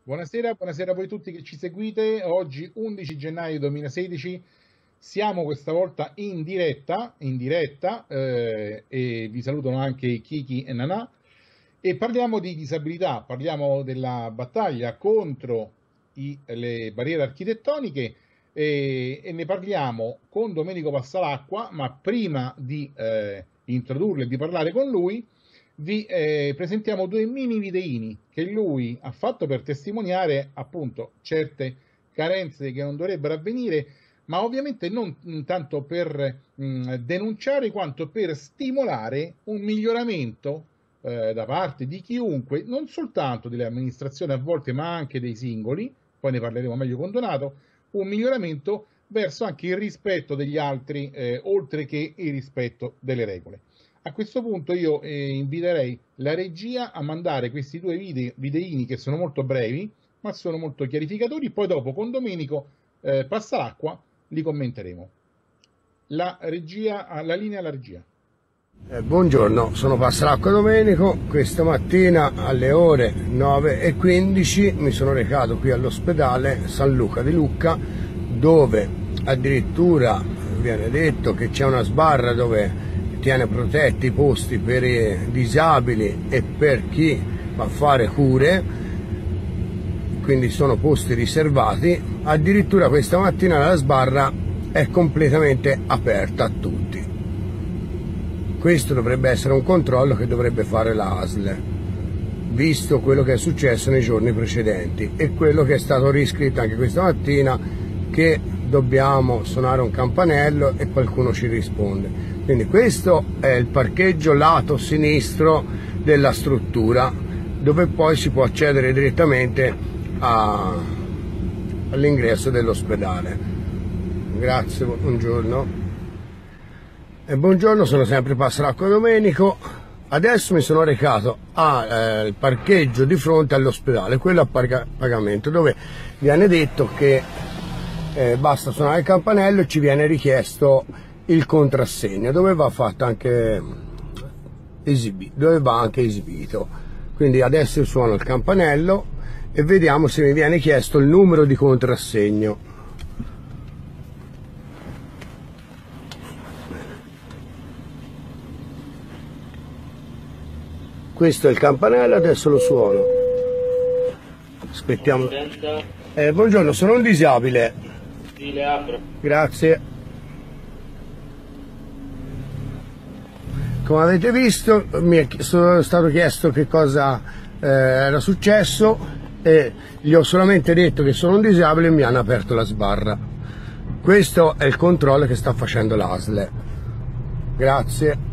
Buonasera, buonasera a voi tutti che ci seguite. Oggi 11 gennaio 2016, siamo questa volta in diretta, e vi salutano anche Kiki e Nanà e parliamo di disabilità, parliamo della battaglia contro le barriere architettoniche e ne parliamo con Domenico Passalacqua, ma prima di introdurlo e di parlare con lui vi presentiamo due mini videini che lui ha fatto per testimoniare appunto certe carenze che non dovrebbero avvenire, ma ovviamente non tanto per denunciare quanto per stimolare un miglioramento da parte di chiunque, non soltanto delle amministrazioni a volte, ma anche dei singoli, poi ne parleremo meglio con Donato, un miglioramento verso anche il rispetto degli altri, oltre che il rispetto delle regole. A questo punto io inviterei la regia a mandare questi due videini che sono molto brevi, ma sono molto chiarificatori, poi dopo con Domenico Passalacqua li commenteremo. La linea alla regia. Buongiorno, sono Passalacqua Domenico. Questa mattina alle ore 9:15 mi sono recato qui all'ospedale San Luca di Lucca, dove addirittura viene detto che c'è una sbarra dove tiene protetti i posti per i disabili e per chi va a fare cure, quindi sono posti riservati. Addirittura questa mattina la sbarra è completamente aperta a tutti. Questo dovrebbe essere un controllo che dovrebbe fare la ASL, visto quello che è successo nei giorni precedenti e quello che è stato riscritto anche questa mattina, che dobbiamo suonare un campanello e qualcuno ci risponde. Quindi questo è il parcheggio lato sinistro della struttura, dove poi si può accedere direttamente all'ingresso dell'ospedale. Grazie, buongiorno. E buongiorno, sono sempre Passalacqua Domenico. Adesso mi sono recato al parcheggio di fronte all'ospedale, quello a pagamento, dove viene detto che basta suonare il campanello e ci viene richiesto il contrassegno, dove va fatto anche esibito. Quindi adesso suono il campanello e vediamo se mi viene chiesto il numero di contrassegno. Questo è il campanello, adesso lo suono. Aspettiamo. Buongiorno, sono un disabile. Sì, le apro. Grazie. Come avete visto, mi sono stato chiesto che cosa era successo e gli ho solamente detto che sono un disabile e mi hanno aperto la sbarra. Questo è il controllo che sta facendo l'ASL. Grazie.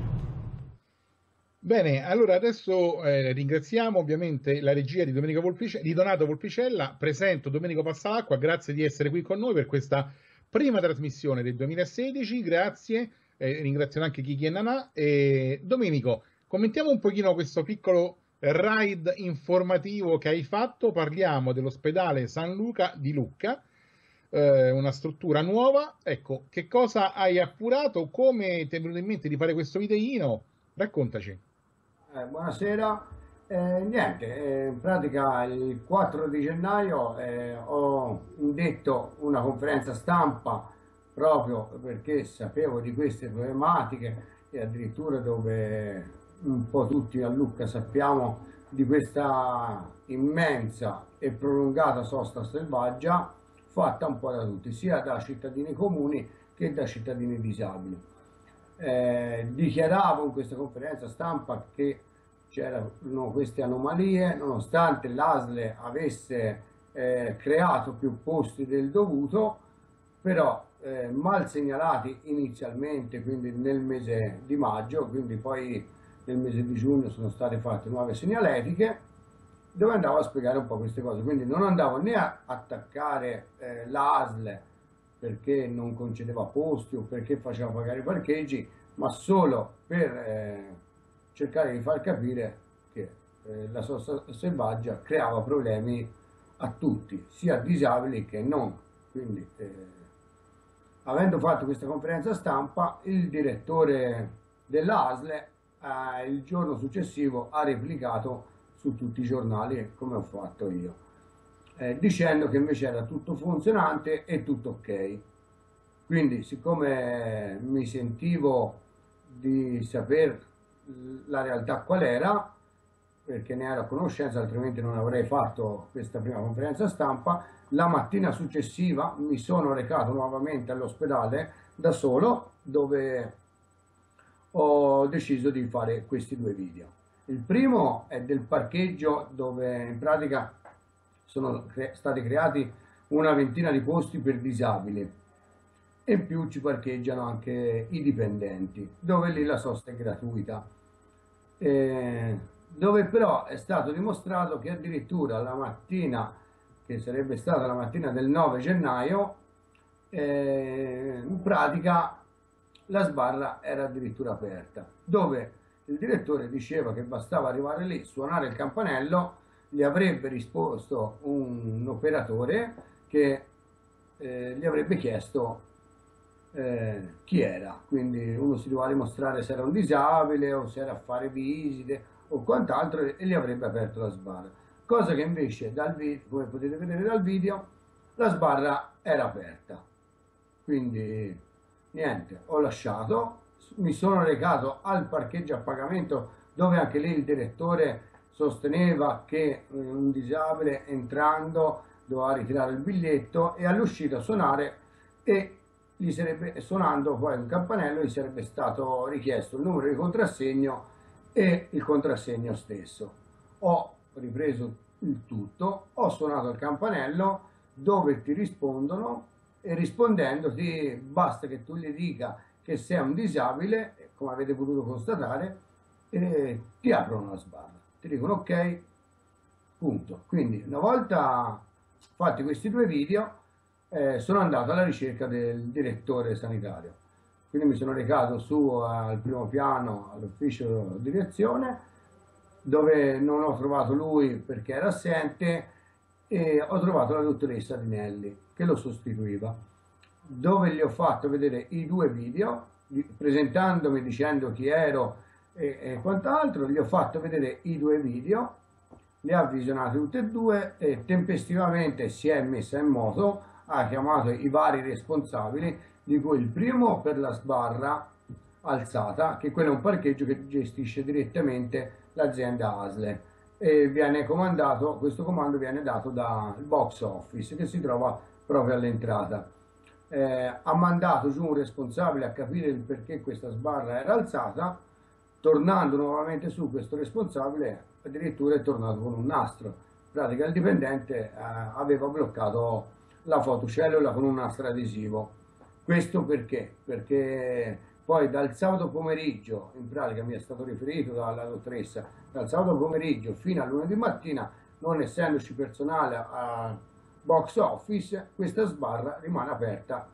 Bene, allora adesso ringraziamo ovviamente la regia di Donato Volpicella, presento Domenico Passalacqua, grazie di essere qui con noi per questa prima trasmissione del 2016, grazie, ringraziamo anche Kiki e Nanà. Domenico, commentiamo un pochino questo piccolo ride informativo che hai fatto, parliamo dell'ospedale San Luca di Lucca, una struttura nuova, ecco, che cosa hai appurato, come ti è venuto in mente di fare questo videino, raccontaci. Buonasera, niente, in pratica il 4 di gennaio ho indetto una conferenza stampa proprio perché sapevo di queste problematiche e addirittura dove un po' tutti a Lucca sappiamo di questa immensa e prolungata sosta selvaggia fatta un po' da tutti, sia da cittadini comuni che da cittadini disabili. Dichiaravo in questa conferenza stampa che c'erano queste anomalie nonostante l'ASL avesse creato più posti del dovuto, però mal segnalati inizialmente, quindi nel mese di maggio, quindi poi nel mese di giugno sono state fatte nuove segnaletiche dove andavo a spiegare un po' queste cose, quindi non andavo né a attaccare l'ASL perché non concedeva posti o perché faceva pagare i parcheggi, ma solo per cercare di far capire che la sosta selvaggia creava problemi a tutti, sia disabili che non. Quindi, avendo fatto questa conferenza stampa, il direttore dell'ASL il giorno successivo ha replicato su tutti i giornali come ho fatto io. dicendo che invece era tutto funzionante e tutto ok. Quindi, siccome mi sentivo di sapere la realtà qual era, perché ne ero a conoscenza, altrimenti non avrei fatto questa prima conferenza stampa, la mattina successiva mi sono recato nuovamente all'ospedale da solo, dove ho deciso di fare questi due video. Il primo è del parcheggio, dove in pratica sono stati creati una ventina di posti per disabili e in più ci parcheggiano anche i dipendenti, dove lì la sosta è gratuita. Dove però è stato dimostrato che addirittura la mattina, che sarebbe stata la mattina del 9 gennaio, in pratica la sbarra era addirittura aperta, dove il direttore diceva che bastava arrivare lì, suonare il campanello, gli avrebbe risposto un operatore che gli avrebbe chiesto chi era, quindi uno si doveva dimostrare se era un disabile o se era a fare visite o quant'altro, e gli avrebbe aperto la sbarra, cosa che invece come potete vedere dal video, la sbarra era aperta. Quindi niente, ho lasciato, mi sono recato al parcheggio a pagamento, dove anche lì il direttore sosteneva che un disabile entrando doveva ritirare il biglietto e all'uscita suonare, e gli sarebbe, suonando poi un campanello, gli sarebbe stato richiesto il numero di contrassegno e il contrassegno stesso. Ho ripreso il tutto, ho suonato il campanello, dove ti rispondono, e rispondendoti basta che tu gli dica che sei un disabile, come avete potuto constatare, e ti aprono la sbarra, ti dicono ok, punto. Quindi una volta fatti questi due video, sono andato alla ricerca del direttore sanitario, quindi mi sono recato su al primo piano all'ufficio direzione, dove non ho trovato lui perché era assente, e ho trovato la dottoressa Dinelli che lo sostituiva, dove gli ho fatto vedere i due video, presentandomi, dicendo chi ero e quant'altro. Gli ho fatto vedere i due video, li ha visionati tutti e due, e tempestivamente si è messa in moto, ha chiamato i vari responsabili, di cui il primo per la sbarra alzata, che quello è un parcheggio che gestisce direttamente l'azienda ASL, e viene comandato, questo comando viene dato dal box office che si trova proprio all'entrata. Ha mandato giù un responsabile a capire il perché questa sbarra era alzata. Tornando nuovamente su, questo responsabile addirittura è tornato con un nastro. In pratica il dipendente aveva bloccato la fotocellula con un nastro adesivo. Questo perché? Perché poi dal sabato pomeriggio, in pratica mi è stato riferito dalla dottoressa, dal sabato pomeriggio fino a lunedì mattina, non essendoci personale a box office, questa sbarra rimane aperta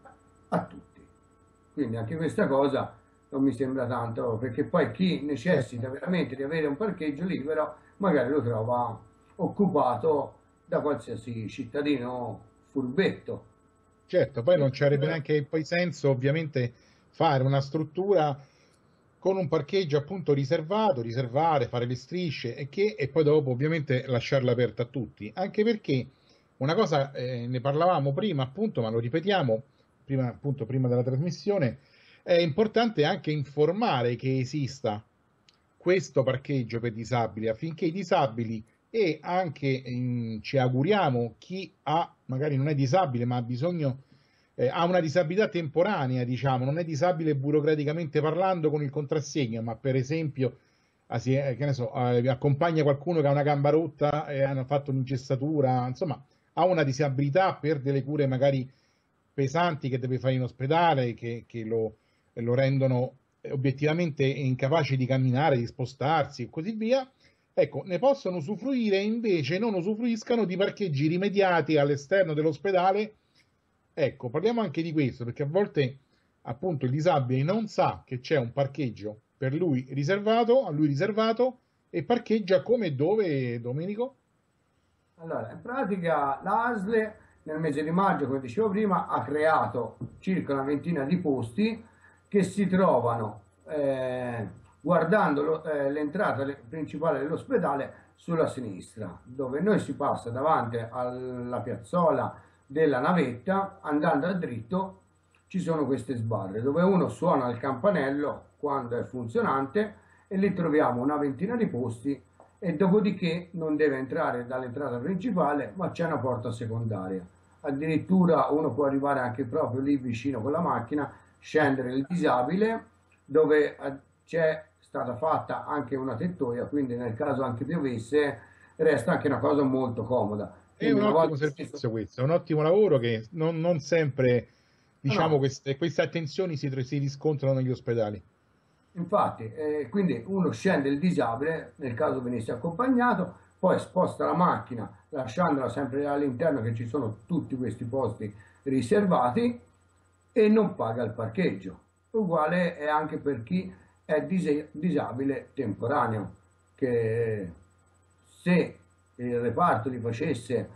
a tutti. Quindi anche questa cosa non mi sembra tanto, perché poi chi necessita veramente di avere un parcheggio libero magari lo trova occupato da qualsiasi cittadino furbetto. Certo, poi non ci avrebbe neanche poi senso ovviamente fare una struttura con un parcheggio appunto riservato, riservare, fare le strisce e poi dopo ovviamente lasciarla aperta a tutti, anche perché una cosa, ne parlavamo prima appunto, ma lo ripetiamo prima della trasmissione, è importante anche informare che esista questo parcheggio per disabili, affinché i disabili, e anche ci auguriamo chi magari non è disabile ma ha bisogno, ha una disabilità temporanea, diciamo, non è disabile burocraticamente parlando con il contrassegno, ma per esempio che ne so, accompagna qualcuno che ha una gamba rotta e hanno fatto un'ingessatura, insomma ha una disabilità per delle cure magari pesanti che deve fare in ospedale, che lo rendono obiettivamente incapace di camminare, di spostarsi e così via. Ecco, ne possono usufruire, invece non usufruiscano di parcheggi rimediati all'esterno dell'ospedale. Ecco, parliamo anche di questo, perché a volte appunto il disabile non sa che c'è un parcheggio per lui riservato, a lui riservato, e parcheggia come e dove, Domenico? Allora, in pratica l'ASL nel mese di maggio, come dicevo prima, ha creato circa una ventina di posti che si trovano guardando l'entrata principale dell'ospedale sulla sinistra, dove noi si passa davanti alla piazzola della navetta, andando a dritto ci sono queste sbarre dove uno suona il campanello quando è funzionante e lì troviamo una ventina di posti, e dopodiché non deve entrare dall'entrata principale, ma c'è una porta secondaria. Addirittura uno può arrivare anche proprio lì vicino con la macchina, scendere il disabile, dove c'è stata fatta anche una tettoia, quindi nel caso anche piovesse resta anche una cosa molto comoda. È Quindi un una ottimo volta servizio questo, è un ottimo lavoro che non sempre, no, diciamo, no. queste attenzioni si riscontrano negli ospedali. Infatti, quindi uno scende il disabile, nel caso venisse accompagnato, poi sposta la macchina lasciandola sempre all'interno, che ci sono tutti questi posti riservati, e non paga il parcheggio. Uguale è anche per chi è disabile temporaneo, che se il reparto gli facesse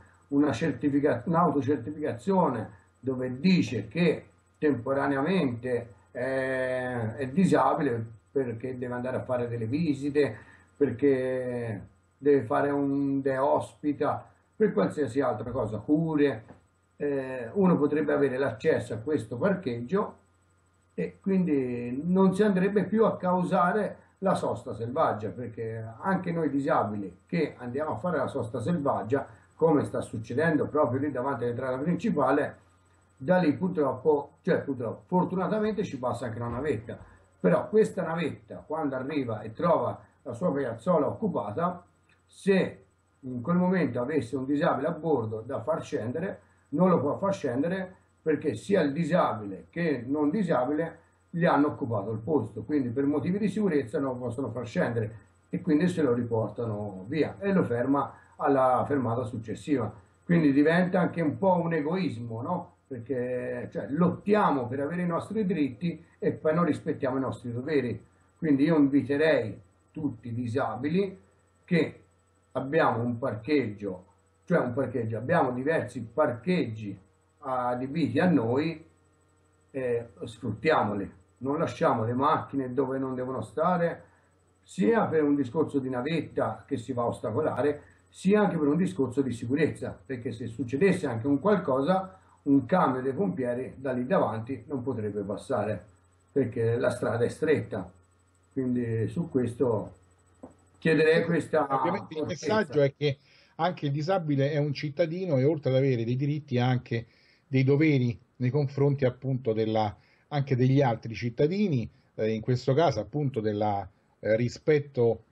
un'autocertificazione dove dice che temporaneamente è disabile perché deve andare a fare delle visite, perché deve fare un de ospita, per qualsiasi altra cosa, cure, uno potrebbe avere l'accesso a questo parcheggio e quindi non si andrebbe più a causare la sosta selvaggia, perché anche noi disabili che andiamo a fare la sosta selvaggia, come sta succedendo proprio lì davanti all'entrata principale, da lì purtroppo, fortunatamente ci passa anche una navetta, però questa navetta quando arriva e trova la sua piazzola occupata, se in quel momento avesse un disabile a bordo da far scendere, non lo può far scendere perché sia il disabile che non disabile gli hanno occupato il posto, quindi per motivi di sicurezza non lo possono far scendere e quindi se lo riportano via e lo ferma alla fermata successiva. Quindi diventa anche un po' un egoismo, no? Perché lottiamo per avere i nostri diritti e poi non rispettiamo i nostri doveri. Quindi io inviterei tutti i disabili che abbiamo un parcheggio, abbiamo diversi parcheggi adibiti a noi, sfruttiamoli, non lasciamo le macchine dove non devono stare, sia per un discorso di navetta che si va a ostacolare, sia anche per un discorso di sicurezza, perché se succedesse anche un qualcosa, un camion dei pompieri da lì davanti non potrebbe passare, perché la strada è stretta. Quindi su questo chiederei questa Ovviamente il fortezza. messaggio è che anche il disabile è un cittadino e oltre ad avere dei diritti ha anche dei doveri nei confronti appunto anche degli altri cittadini, in questo caso appunto del rispetto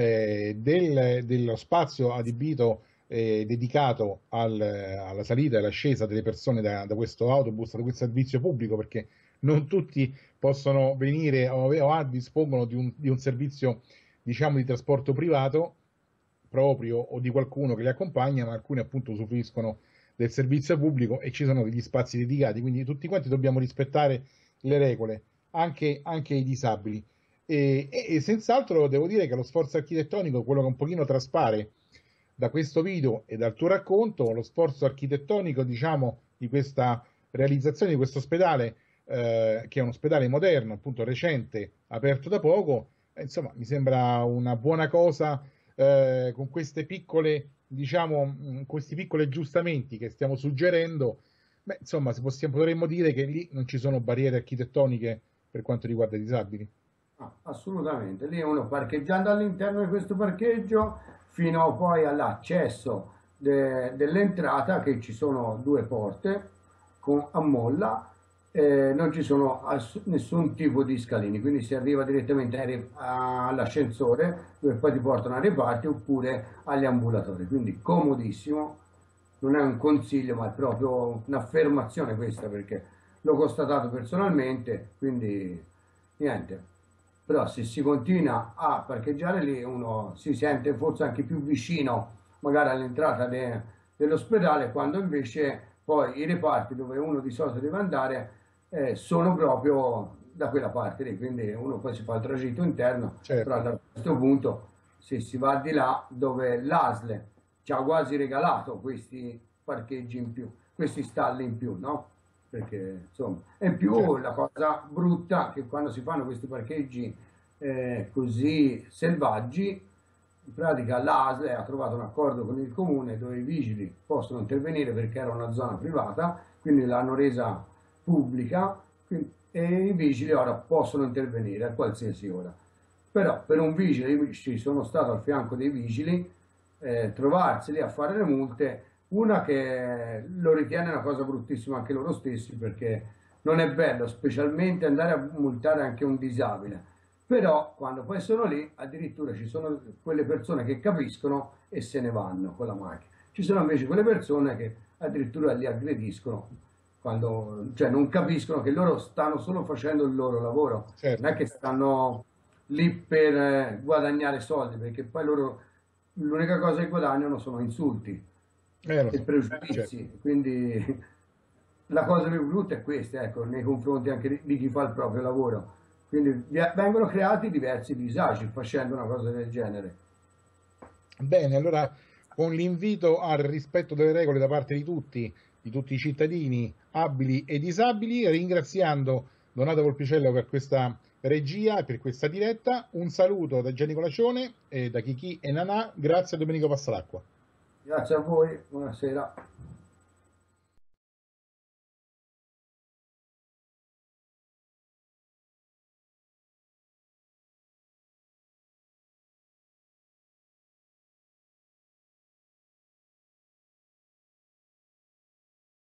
dello spazio adibito dedicato alla salita e all'ascesa delle persone da questo autobus, da questo servizio pubblico, perché non tutti possono venire o dispongono di un servizio, diciamo, di trasporto privato proprio o di qualcuno che li accompagna, ma alcuni appunto usufruiscono del servizio pubblico e ci sono degli spazi dedicati, quindi tutti quanti dobbiamo rispettare le regole, anche i disabili. E senz'altro devo dire che lo sforzo architettonico, quello che un pochino traspare da questo video e dal tuo racconto, lo sforzo architettonico, diciamo, di questa realizzazione di questo ospedale, che è un ospedale moderno, appunto recente, aperto da poco, insomma, mi sembra una buona cosa, con queste piccole, diciamo, questi piccoli aggiustamenti che stiamo suggerendo. Beh, insomma, potremmo dire che lì non ci sono barriere architettoniche per quanto riguarda i disabili. Assolutamente, lì uno parcheggiando all'interno di questo parcheggio fino poi all'accesso dell'entrata, che ci sono due porte a molla, non ci sono nessun tipo di scalini, quindi si arriva direttamente all'ascensore dove poi ti portano ai reparti oppure agli ambulatori, quindi comodissimo, non è un consiglio ma è proprio un'affermazione questa perché l'ho constatato personalmente, quindi niente. Però se si continua a parcheggiare lì uno si sente forse anche più vicino magari all'entrata dell'ospedale, quando invece poi i reparti dove uno di solito deve andare sono proprio da quella parte lì, quindi uno poi si fa il tragitto interno, Certo. però da questo punto se si va di là dove l'ASL ci ha quasi regalato questi parcheggi in più, questi stalli in più, no? Perché insomma, e in più Certo. la cosa brutta è che quando si fanno questi parcheggi così selvaggi. In pratica l'ASL ha trovato un accordo con il comune dove i vigili possono intervenire perché era una zona privata, quindi l'hanno resa pubblica e i vigili ora possono intervenire a qualsiasi ora. Però per un vigile, io ci sono stato al fianco dei vigili, trovarseli a fare le multe, una che lo ritiene una cosa bruttissima anche loro stessi, perché non è bello, specialmente andare a multare anche un disabile. Però quando poi sono lì, addirittura ci sono quelle persone che capiscono e se ne vanno con la macchina. Ci sono invece quelle persone che addirittura li aggrediscono quando, cioè non capiscono che loro stanno solo facendo il loro lavoro, Certo, non è che stanno lì per guadagnare soldi, perché poi loro l'unica cosa che guadagnano sono insulti lo e so, certo. pregiudizi, quindi la cosa più brutta è questa, ecco, nei confronti anche di chi fa il proprio lavoro. Quindi vengono creati diversi disagi facendo una cosa del genere. Bene, allora con l'invito al rispetto delle regole da parte di tutti i cittadini abili e disabili, ringraziando Donato Volpicello per questa regia e per questa diretta, un saluto da Gianni Colacione e da Kiki e Nanà, grazie a Domenico Passalacqua. Grazie a voi, buonasera.